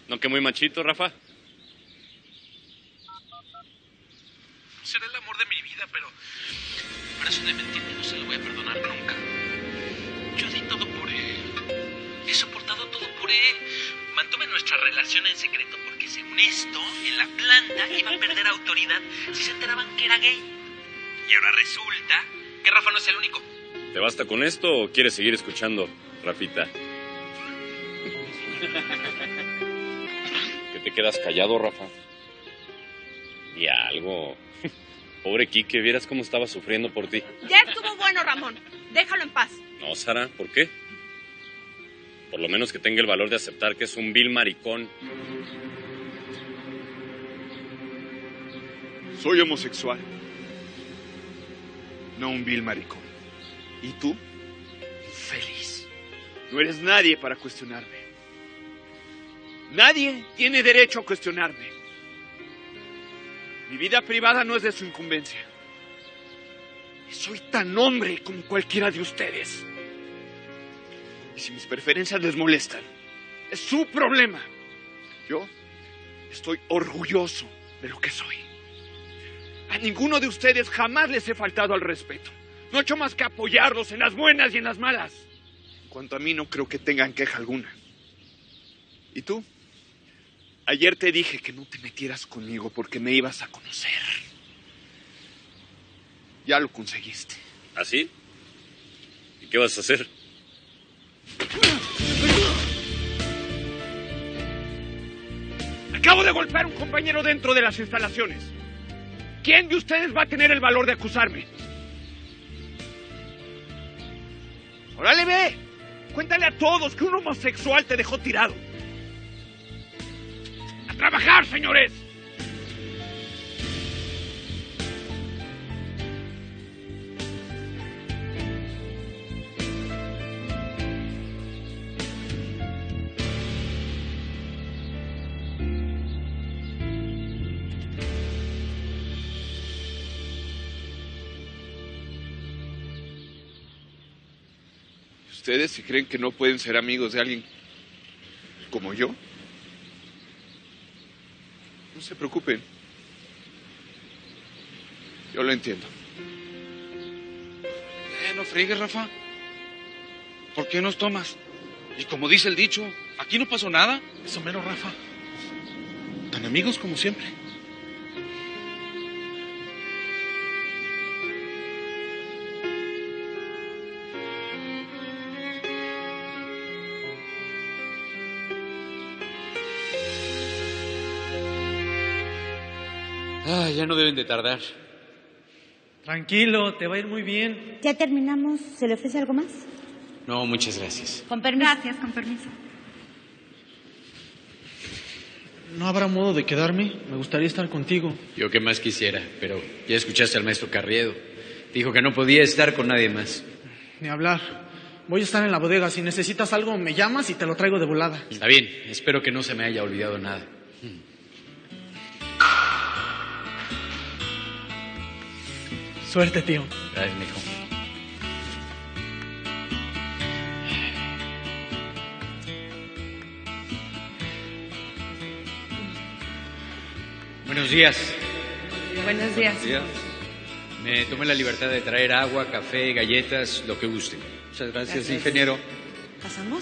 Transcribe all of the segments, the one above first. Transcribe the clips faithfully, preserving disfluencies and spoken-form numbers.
¿No que muy machito, Rafa? Será el amor de mi vida, pero... Pero eso de mentirme no se lo voy a perdonar nunca. Yo di todo por él. He soportado todo por él. Mantuve nuestra relación en secreto porque según esto, en la planta iba a perder autoridad si se enteraban que era gay. Y ahora resulta que Rafa no es el único. ¿Te basta con esto o quieres seguir escuchando, Rafita? ¿Que te quedas callado, Rafa? Y algo. Pobre Quique, vieras cómo estaba sufriendo por ti. Ya estuvo bueno, Ramón. Déjalo en paz. No, Sara, ¿por qué? Por lo menos que tenga el valor de aceptar que es un vil maricón. Soy homosexual. No un vil maricón. ¿Y tú? Feliz. No eres nadie para cuestionarme. Nadie tiene derecho a cuestionarme. Mi vida privada no es de su incumbencia. Y soy tan hombre como cualquiera de ustedes. Y si mis preferencias les molestan, es su problema. Yo estoy orgulloso de lo que soy. A ninguno de ustedes jamás les he faltado al respeto. No he hecho más que apoyarlos en las buenas y en las malas. En cuanto a mí, no creo que tengan queja alguna. ¿Y tú? Ayer te dije que no te metieras conmigo porque me ibas a conocer. Ya lo conseguiste. ¿Así? ¿Y qué vas a hacer? Acabo de golpear a un compañero dentro de las instalaciones. ¿Quién de ustedes va a tener el valor de acusarme? ¡Órale, ve! Cuéntale a todos que un homosexual te dejó tirado. ¡A trabajar, señores! ¿Ustedes si creen que no pueden ser amigos de alguien como yo? No se preocupen. Yo lo entiendo. Eh, no friegues, Rafa. ¿Por qué nos tomas? Y como dice el dicho, aquí no pasó nada. Eso mero, Rafa. Tan amigos como siempre. Ah, ya no deben de tardar. Tranquilo, te va a ir muy bien. Ya terminamos. ¿Se le ofrece algo más? No, muchas gracias. Con permiso. Gracias, con permiso. ¿No habrá modo de quedarme? Me gustaría estar contigo. Yo que más quisiera, pero ya escuchaste al maestro Carriedo. Dijo que no podía estar con nadie más. Ni hablar. Voy a estar en la bodega. Si necesitas algo, me llamas y te lo traigo de volada. Está bien, espero que no se me haya olvidado nada. Suerte, tío. Gracias, mijo. Buenos días. Buenos días. Buenos días. Me tomé la libertad de traer agua, café, galletas, lo que gusten. Muchas gracias, Gracias. ingeniero. ¿Pasamos?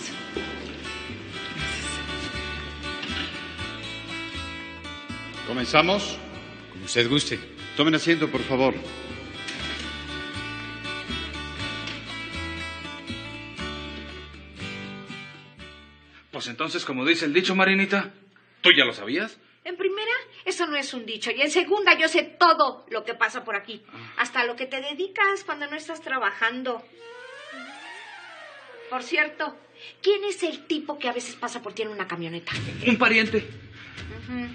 ¿Comenzamos? Como usted guste. Tomen asiento, por favor. Pues entonces, como dice el dicho, Marinita, ¿tú ya lo sabías? En primera, eso no es un dicho. Y en segunda, yo sé todo lo que pasa por aquí. Hasta lo que te dedicas cuando no estás trabajando. Por cierto, ¿quién es el tipo que a veces pasa por ti en una camioneta? Un pariente. Ujú.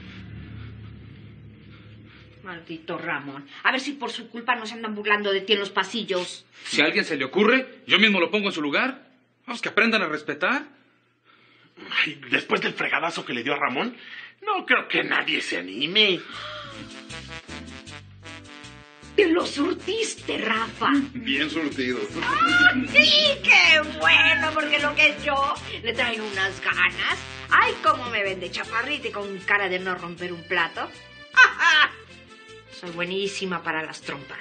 Maldito Ramón. A ver si por su culpa no se andan burlando de ti en los pasillos. Si a alguien se le ocurre, yo mismo lo pongo en su lugar. Vamos, que aprendan a respetar. Ay, después del fregadazo que le dio a Ramón, no creo que nadie se anime. Te lo surtiste, Rafa. Bien surtido. ¡Ah, sí! ¡Qué bueno! Porque lo que yo le traigo unas ganas. Ay, cómo me ven de chaparrita y con cara de no romper un plato. Soy buenísima para las trompas.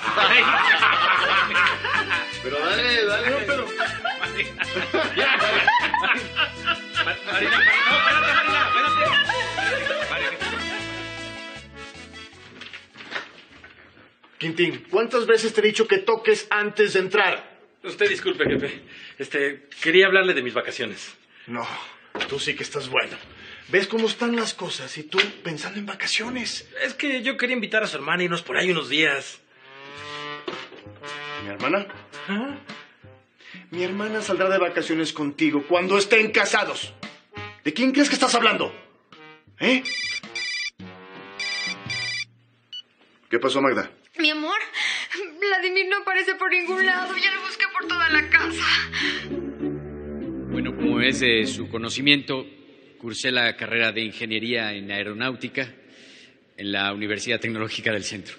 Pero dale, dale. No, pero... Marina, Marina, no, espérate, Marina, espérate. Quintín, ¿cuántas veces te he dicho que toques antes de entrar? Usted disculpe, jefe. Este, quería hablarle de mis vacaciones. No, tú sí que estás bueno. ¿Ves cómo están las cosas y tú pensando en vacaciones? Es que yo quería invitar a su hermana a irnos por ahí unos días. ¿Mi hermana? ¿Ah? Mi hermana saldrá de vacaciones contigo cuando estén casados. ¿De quién crees que estás hablando? ¿Eh? ¿Qué pasó, Magda? Mi amor, Vladimir no aparece por ningún lado. Ya lo busqué por toda la casa. Bueno, como es de su conocimiento, cursé la carrera de Ingeniería en Aeronáutica en la Universidad Tecnológica del Centro,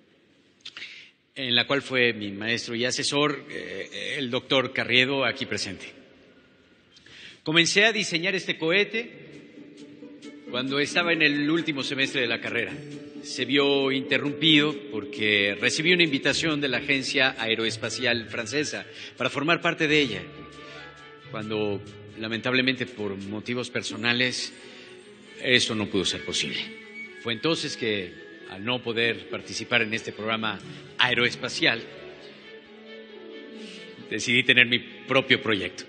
en la cual fue mi maestro y asesor, eh, el doctor Carriedo, aquí presente. Comencé a diseñar este cohete cuando estaba en el último semestre de la carrera. Se vio interrumpido porque recibí una invitación de la Agencia Aeroespacial Francesa para formar parte de ella, cuando lamentablemente por motivos personales eso no pudo ser posible. Fue entonces que, al no poder participar en este programa aeroespacial, decidí tener mi propio proyecto.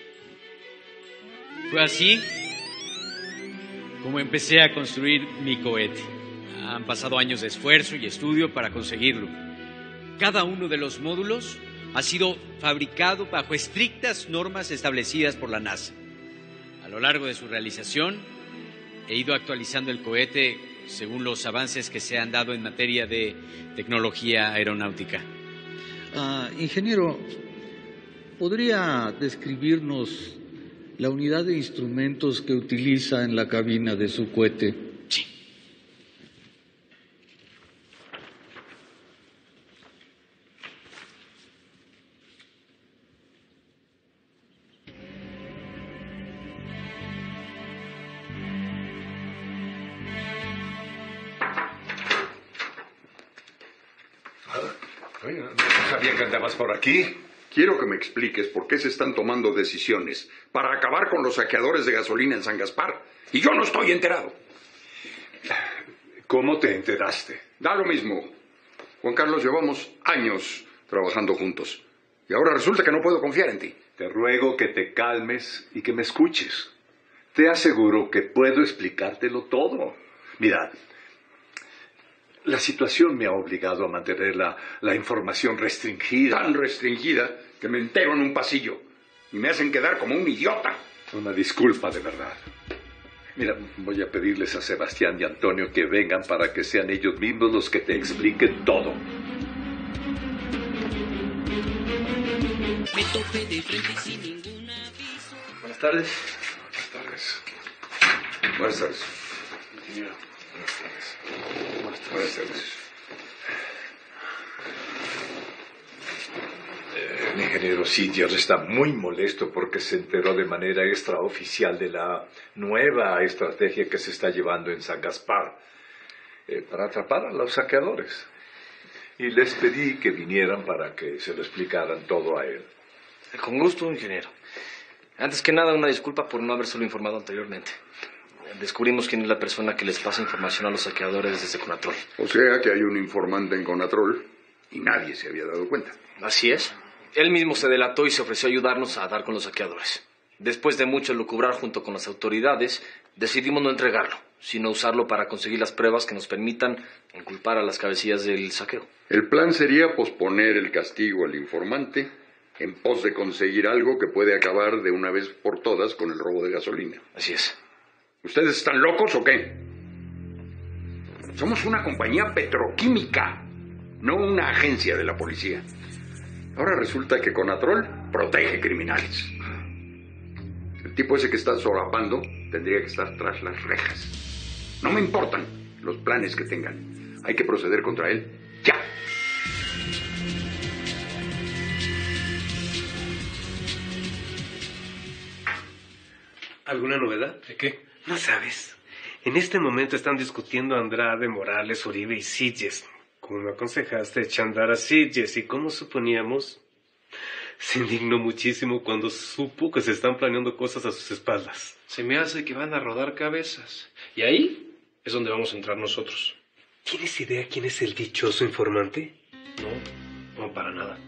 Fue así como empecé a construir mi cohete. Han pasado años de esfuerzo y estudio para conseguirlo. Cada uno de los módulos ha sido fabricado bajo estrictas normas establecidas por la NASA. A lo largo de su realización, he ido actualizando el cohete según los avances que se han dado en materia de tecnología aeronáutica. Uh, ingeniero, ¿podría describirnos la unidad de instrumentos que utiliza en la cabina de su cohete? Sí. Oye, no sabía que andabas por aquí. Quiero que me expliques por qué se están tomando decisiones para acabar con los saqueadores de gasolina en San Gaspar. Y yo no estoy enterado. ¿Cómo te enteraste? Da lo mismo. Juan Carlos, llevamos años trabajando juntos. Y ahora resulta que no puedo confiar en ti. Te ruego que te calmes y que me escuches. Te aseguro que puedo explicártelo todo. Mira, la situación me ha obligado a mantener la, la información restringida. Tan restringida que me entero en un pasillo y me hacen quedar como un idiota. Una disculpa de verdad. Mira, voy a pedirles a Sebastián y Antonio que vengan para que sean ellos mismos los que te expliquen todo. Me topé de frente sin ningún aviso. Buenas tardes. Buenas tardes. Buenas tardes. Ingeniero. Buenas tardes. Buenas tardes. Buenas tardes. Eh, el ingeniero Sitges está muy molesto porque se enteró de manera extraoficial de la nueva estrategia que se está llevando en San Gaspar eh, para atrapar a los saqueadores. Y les pedí que vinieran para que se lo explicaran todo a él. Con gusto, ingeniero. Antes que nada, una disculpa por no habérselo informado anteriormente. Descubrimos quién es la persona que les pasa información a los saqueadores desde Conatrol. O sea que hay un informante en Conatrol y nadie se había dado cuenta. Así es. Él mismo se delató y se ofreció a ayudarnos a dar con los saqueadores. Después de mucho lucubrar junto con las autoridades, decidimos no entregarlo, sino usarlo para conseguir las pruebas que nos permitan inculpar a las cabecillas del saqueo. El plan sería posponer el castigo al informante en pos de conseguir algo que puede acabar de una vez por todas con el robo de gasolina. Así es. ¿Ustedes están locos o qué? Somos una compañía petroquímica, no una agencia de la policía. Ahora resulta que Conatrol protege criminales. El tipo ese que está solapando tendría que estar tras las rejas. No me importan los planes que tengan. Hay que proceder contra él ya. ¿Alguna novedad? ¿De qué? No sabes. En este momento están discutiendo Andrade, Morales, Uribe y Sitges. Como me aconsejaste, echa a andar a Sitges. Y como suponíamos, se indignó muchísimo cuando supo que se están planeando cosas a sus espaldas. Se me hace que van a rodar cabezas. Y ahí es donde vamos a entrar nosotros. ¿Tienes idea quién es el dichoso informante? No, no para nada.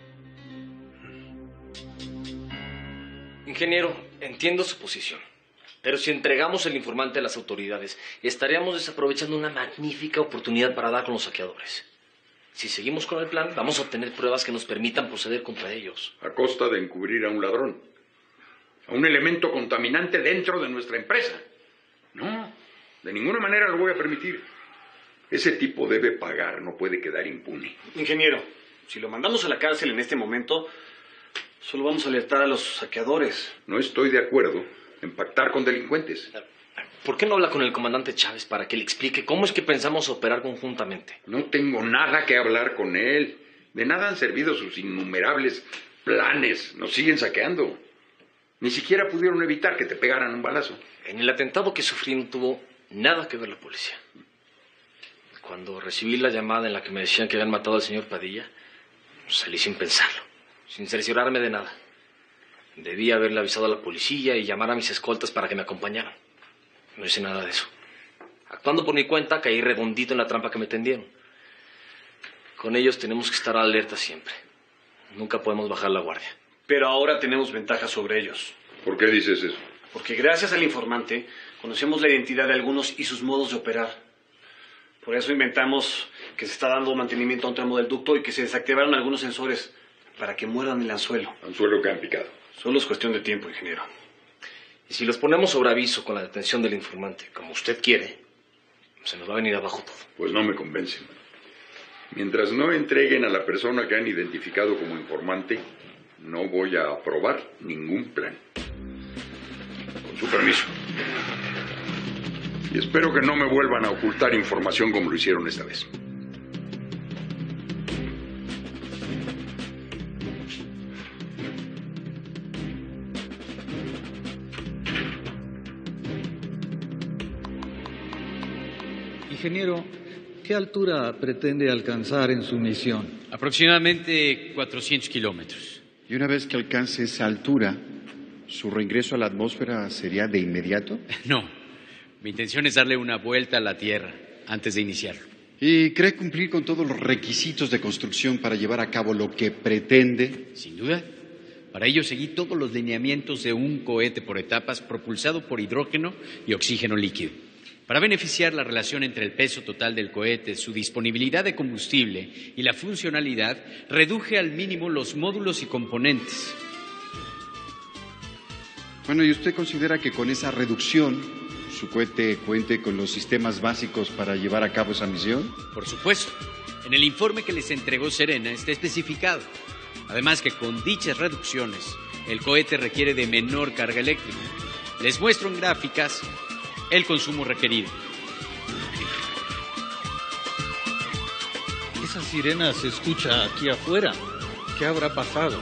Ingeniero, entiendo su posición. Pero si entregamos el informante a las autoridades, estaríamos desaprovechando una magnífica oportunidad para dar con los saqueadores. Si seguimos con el plan, vamos a obtener pruebas que nos permitan proceder contra ellos. A costa de encubrir a un ladrón, a un elemento contaminante dentro de nuestra empresa. No, de ninguna manera lo voy a permitir. Ese tipo debe pagar, no puede quedar impune. Ingeniero, si lo mandamos a la cárcel en este momento, solo vamos a alertar a los saqueadores. No estoy de acuerdo en pactar con delincuentes. ¿Por qué no habla con el comandante Chávez para que le explique cómo es que pensamos operar conjuntamente? No tengo nada que hablar con él. De nada han servido sus innumerables planes. Nos siguen saqueando. Ni siquiera pudieron evitar que te pegaran un balazo. En el atentado que sufrí no tuvo nada que ver la policía. Cuando recibí la llamada en la que me decían que habían matado al señor Padilla, salí sin pensarlo, sin cerciorarme de nada. Debí haberle avisado a la policía y llamar a mis escoltas para que me acompañaran. No hice nada de eso. Actuando por mi cuenta, caí redondito en la trampa que me tendieron. Con ellos tenemos que estar alerta siempre. Nunca podemos bajar la guardia. Pero ahora tenemos ventaja sobre ellos. ¿Por qué dices eso? Porque gracias al informante conocemos la identidad de algunos y sus modos de operar. Por eso inventamos que se está dando mantenimiento a un tramo del ducto y que se desactivaron algunos sensores para que mueran el anzuelo. Anzuelo que han picado. Solo es cuestión de tiempo, ingeniero. Y si los ponemos sobre aviso con la detención del informante, como usted quiere, se nos va a venir abajo todo. Pues no me convencen. Mientras no entreguen a la persona que han identificado como informante, no voy a aprobar ningún plan. Con su permiso. Y espero que no me vuelvan a ocultar información como lo hicieron esta vez. Ingeniero, ¿qué altura pretende alcanzar en su misión? Aproximadamente cuatrocientos kilómetros. Y una vez que alcance esa altura, ¿su reingreso a la atmósfera sería de inmediato? No, mi intención es darle una vuelta a la Tierra antes de iniciarlo. ¿Y cree cumplir con todos los requisitos de construcción para llevar a cabo lo que pretende? Sin duda. Para ello seguí todos los lineamientos de un cohete por etapas propulsado por hidrógeno y oxígeno líquido. Para beneficiar la relación entre el peso total del cohete, su disponibilidad de combustible y la funcionalidad, reduje al mínimo los módulos y componentes. Bueno, ¿y usted considera que con esa reducción su cohete cuente con los sistemas básicos para llevar a cabo esa misión? Por supuesto. En el informe que les entregó Serena está especificado. Además que con dichas reducciones, el cohete requiere de menor carga eléctrica. Les muestro en gráficas el consumo requerido. Esa sirena se escucha aquí afuera. ¿Qué habrá pasado?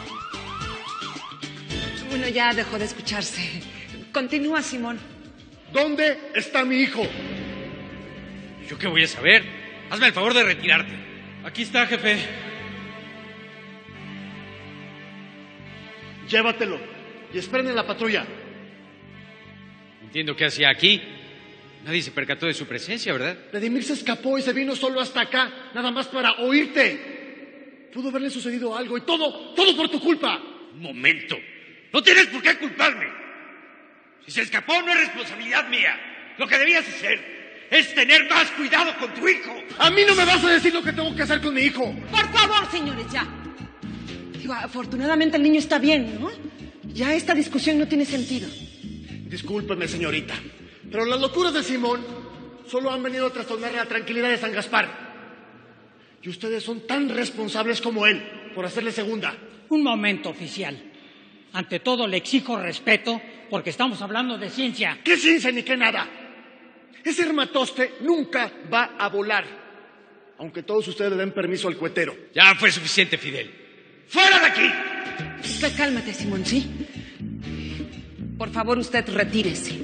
Bueno, ya dejó de escucharse. Continúa, Simón. ¿Dónde está mi hijo? ¿Yo qué voy a saber? Hazme el favor de retirarte. Aquí está, jefe. Llévatelo y esperen en la patrulla. Entiendo qué hacía aquí. Nadie se percató de su presencia, ¿verdad? Vladimir se escapó y se vino solo hasta acá, nada más para oírte. Pudo haberle sucedido algo y todo, todo por tu culpa. Un momento. No tienes por qué culparme. Si se escapó no es responsabilidad mía. Lo que debías hacer es tener más cuidado con tu hijo. A mí no me vas a decir lo que tengo que hacer con mi hijo. Por favor, señores, ya. Digo, afortunadamente el niño está bien, ¿no? Ya esta discusión no tiene sentido. Discúlpeme, señorita, pero las locuras de Simón solo han venido a trastornar la tranquilidad de San Gaspar. Y ustedes son tan responsables como él por hacerle segunda. Un momento, oficial. Ante todo le exijo respeto porque estamos hablando de ciencia. ¿Qué ciencia ni qué nada? Ese hermatoste nunca va a volar, aunque todos ustedes le den permiso al cuetero. Ya fue suficiente, Fidel. ¡Fuera de aquí! Cálmate, Simón, ¿sí? Por favor, usted retírese.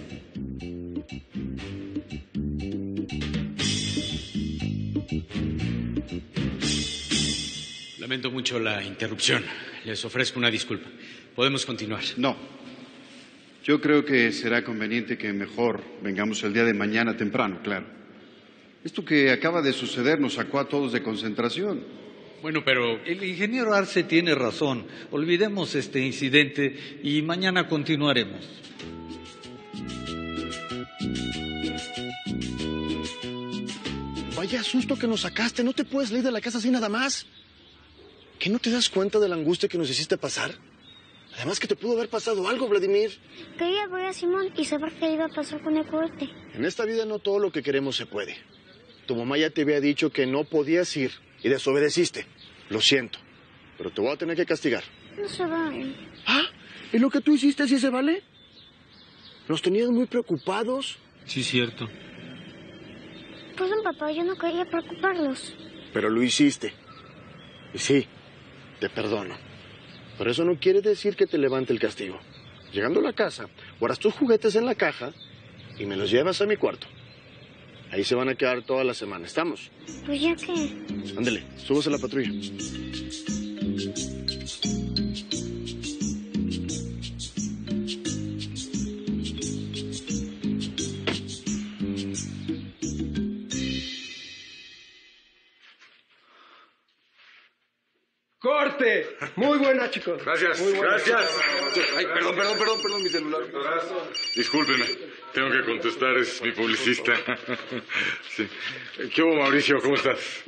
Lamento mucho la interrupción. Les ofrezco una disculpa. Podemos continuar. No. Yo creo que será conveniente que mejor vengamos el día de mañana temprano, claro. Esto que acaba de suceder nos sacó a todos de concentración. Bueno, pero... El ingeniero Arce tiene razón. Olvidemos este incidente y mañana continuaremos. Vaya susto que nos sacaste. No te puedes salir de la casa así nada más. ¿Qué no te das cuenta de la angustia que nos hiciste pasar? Además que te pudo haber pasado algo, Vladimir. Quería ver a Simón y saber qué iba a pasar con el cohete. En esta vida no todo lo que queremos se puede. Tu mamá ya te había dicho que no podías ir y desobedeciste. Lo siento, pero te voy a tener que castigar. No se vale. ¿Ah? ¿Y lo que tú hiciste sí se vale? Nos tenías muy preocupados. Sí, cierto. Pues papá, yo no quería preocuparlos. Pero lo hiciste. Y sí, te perdono. Pero eso no quiere decir que te levante el castigo. Llegando a la casa, guardas tus juguetes en la caja y me los llevas a mi cuarto. Ahí se van a quedar toda la semana. ¿Estamos? Pues ya que... Ándele, súbase a la patrulla. ¡Corte! Muy buena, chicos. Gracias, Muy buena. gracias. Ay, perdón, perdón, perdón, perdón, mi celular. Discúlpeme, tengo que contestar, es mi publicista. Sí. ¿Qué hubo, Mauricio? ¿Cómo estás?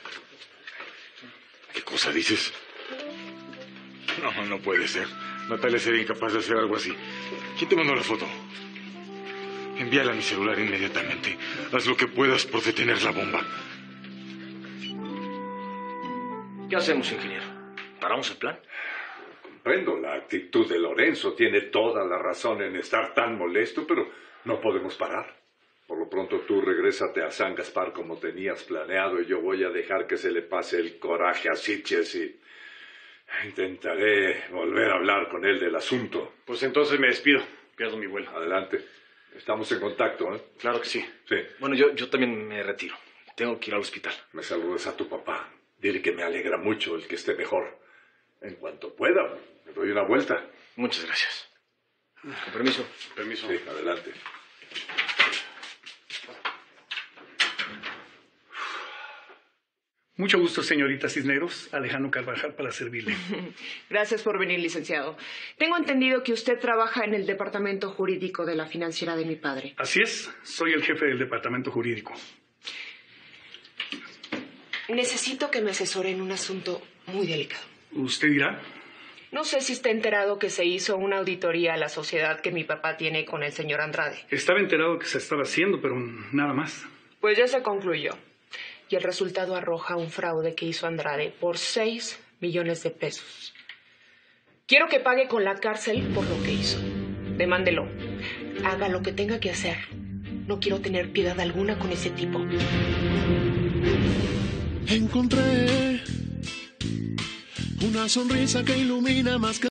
¿Qué cosa dices? No, no puede ser. Natalia sería incapaz de hacer algo así. ¿Quién te mandó la foto? Envíala a mi celular inmediatamente. Haz lo que puedas por detener la bomba. ¿Qué hacemos, ingeniero? ¿Paramos el plan? Comprendo la actitud de Lorenzo. Tiene toda la razón en estar tan molesto, pero no podemos parar. Por lo pronto tú regrésate a San Gaspar como tenías planeado y yo voy a dejar que se le pase el coraje a Sitges y intentaré volver a hablar con él del asunto. Pues entonces me despido. Pierdo mi vuelo. Adelante. Estamos en contacto, ¿eh? Claro que sí. Sí. Bueno, yo, yo también me retiro. Tengo que ir al hospital. Me saludas a tu papá. Dile que me alegra mucho el que esté mejor. En cuanto pueda, me doy una vuelta. Muchas gracias. Con permiso. Permiso. Sí, adelante. Mucho gusto, señorita Cisneros. Alejandro Carvajal para servirle. Gracias por venir, licenciado. Tengo entendido que usted trabaja en el departamento jurídico de la financiera de mi padre. Así es, soy el jefe del departamento jurídico. Necesito que me asesore en un asunto muy delicado. ¿Usted dirá? No sé si está enterado que se hizo una auditoría a la sociedad que mi papá tiene con el señor Andrade. Estaba enterado que se estaba haciendo, pero nada más. Pues ya se concluyó. Y el resultado arroja un fraude que hizo Andrade por seis millones de pesos. Quiero que pague con la cárcel por lo que hizo. Demándelo. Haga lo que tenga que hacer. No quiero tener piedad alguna con ese tipo. Encontré una sonrisa que ilumina más que